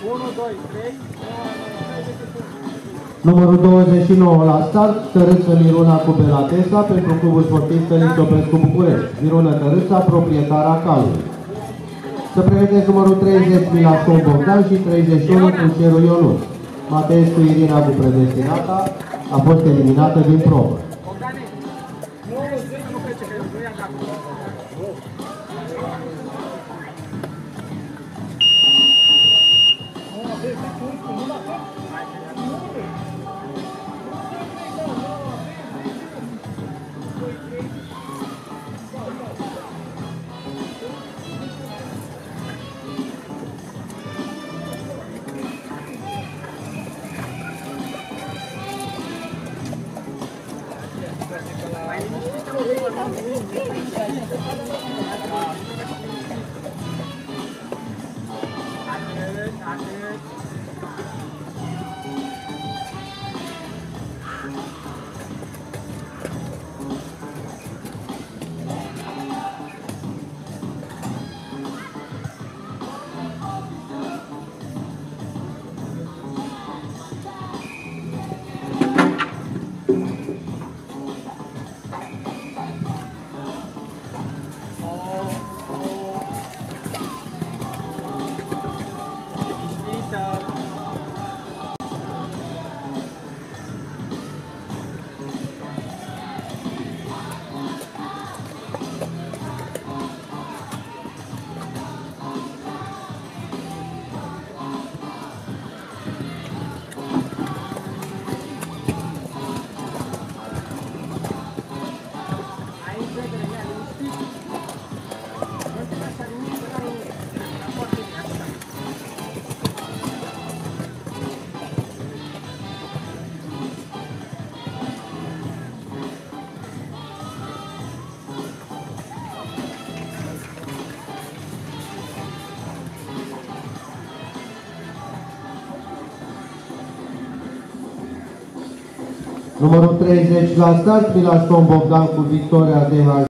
Numărul 29 la start, Tărâță Miruna cu Belatesa pentru Clubul Sportiv Stănic Ciopescu București. Miruna Tărâța, proprietara calului. Să prevedeți numărul 30 Milascon Bogdan și 31 Cruceru Ionuț. Mateescu Irina cu predestinata a fost eliminată din probă. Numărul 30 la start, Milascon Bogdan cu victoria de